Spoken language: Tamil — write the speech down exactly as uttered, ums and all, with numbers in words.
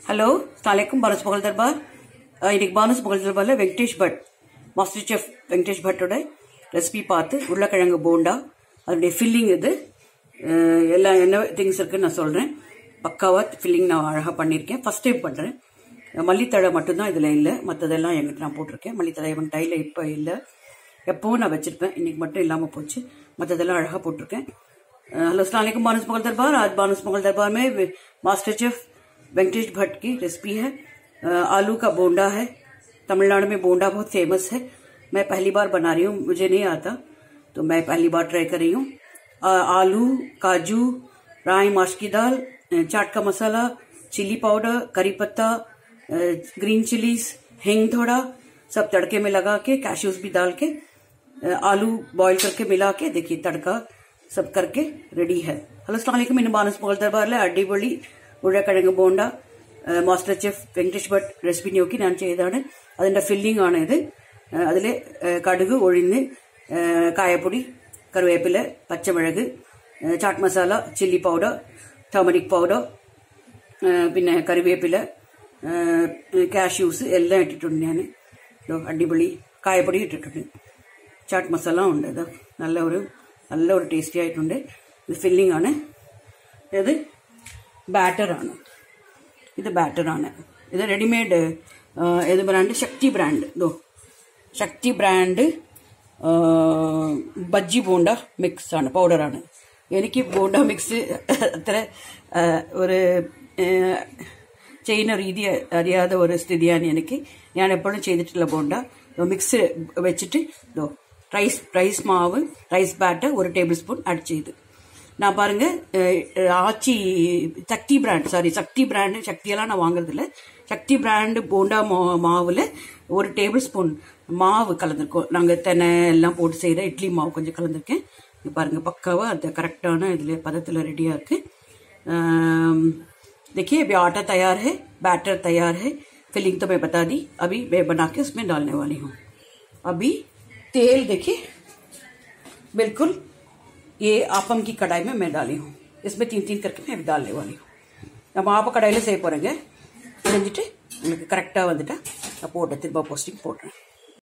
ஹலோ அஸ்ஸலாமு பானஸ் புகழ் தர்பார். இன்னைக்கு பானஸ் புகழ் தர்பாரில் வெங்கடேஷ் பட் மாஸ்டர் செஃப் வெங்கடேஷ் பட்டோட ரெசிபி பார்த்து உருளைக்கிழங்கு போண்டா அதனுடைய ஃபில்லிங் இது எல்லாம் என்ன திங்ஸ் இருக்குன்னு நான் சொல்கிறேன். பக்காவாக ஃபில்லிங் நான் அழகாக பண்ணியிருக்கேன். ஃபஸ்ட் டைம் பண்ணுறேன். மல்லித்தழை மட்டும்தான் இதில் இல்லை, மற்றதெல்லாம் எங்கிட்ட நான் போட்டிருக்கேன். மல்லித்தழை என் டையில் இப்போ இல்லை, எப்போவும் நான் வச்சுருப்பேன். இன்றைக்கி மட்டும் இல்லாமல் போச்சு. மற்றதெல்லாம் அழகாக போட்டிருக்கேன். हेलो अस्सलाम वालेकुम बानस मुगल दरबार. आज बानस मुगल दरबार में मास्टर शेफ वेंकटेश भट्ट की रेसिपी है. आलू का बोंडा है. तमिलनाडु में बोंडा बहुत फेमस है. मैं पहली बार बना रही हूँ, मुझे नहीं आता, तो मैं पहली बार ट्राई कर रही हूँ. आलू, काजू, राई, माश की दाल, चाट का मसाला, चिली पाउडर, करी पत्ता, ग्रीन चिलीज, हिंग थोड़ा, सब तड़के में लगा के कैश्यूज भी डाल के आलू बॉईल करके मिला के देखिए तड़का सब करके रेडी है. ഹലോ അസ്സലാമു അലൈക്കും. ഇന്ന് ബാനസ് മുഗൾ ദർബാറിലെ അടിപൊളി ഉരുളക്കിഴങ്ങ് bonda master chef Venkatesh Bhat recipe നോക്കി ഞാൻ ചെയ്തതാണ്. അതിന്റെ ഫില്ലിംഗ് ആണ് ഇത്. അതിൽ കടുക്, ഉഴുന്ന്, കായപ്പൊടി, കറിവേപ്പില, പച്ചമുളക്, chaat masala, chilli powder, turmeric powder, പിന്നെ കറിവേപ്പില, കാഷ്യൂസ് എല്ലാം ഇട്ടിട്ടുണ്ട്. ഞാൻ അടിപൊളി കായപ്പൊടി ഇട്ടിട്ടുണ്ട്. ചാട്ട് മസാല ഉണ്ട്. ഇത് നല്ല ഒരു നല്ല ഒരു ടേസ്റ്റി ആയിട്ടുണ്ട്. ഇത് ഫില്ലിംഗ് ആണ്. ഇത് ബാറ്ററാണ്. ഇത് ബാറ്ററാണ്. ഇത് റെഡിമെയ്ഡ് ഏത് ബ്രാൻഡ്? ശക്തി ബ്രാൻഡ്. ഇതോ ശക്തി ബ്രാൻഡ് ബജ്ജി ബോണ്ട മിക്സ് ആണ്, പൗഡറാണ്. എനിക്ക് ബോണ്ട മിക്സ് അത്ര ഒരു ചെയ്യുന്ന രീതി അറിയാത്ത ഒരു സ്ഥിതിയാണ് എനിക്ക്. ഞാൻ എപ്പോഴും ചെയ്തിട്ടുള്ള ബോണ്ട മിക്സ് വെച്ചിട്ട് ഇതോ ரைஸ் ரைஸ் மாவு, ரைஸ் பேட்டர் ஒரு டேபிள் ஸ்பூன் ஆட் செய்து நான் பாருங்க. Aachi Sakthi brand, sorry Sakthi brand, சக்தியெல்லாம் நான் வாங்குறது இல்லை. சக்தி பிராண்டு போண்டா மாவில் ஒரு டேபிள் ஸ்பூன் மாவு கலந்துருக்கோம். நாங்கள் தென்னை எல்லாம் போட்டு செய்கிற இட்லி மாவு கொஞ்சம் கலந்துருக்கேன். இது பாருங்க, பக்காவாக அது கரெக்டான இதில் பதத்தில் ரெடியாக இருக்குது. देखिए अभी आटा तैयार है, बैटर तैयार है. फिलिंग तो मैं बता दी. अभी मैं बना के उसमें डालने वाली हूँ. अभी तेल देखिए बिल्कुल ये आपम की कढ़ाई में मैं डाली हूँ. इसमें तीन तीन करके मैं डालने वाली हूँ. நம்ம ஆப்ப கடாயில் செய்ய போகிறேங்க. செஞ்சுட்டு உங்களுக்கு கரெக்டாக வந்துட்டா நான் போட்டு திரும்ப போஸ்டிங் போடுறேன்.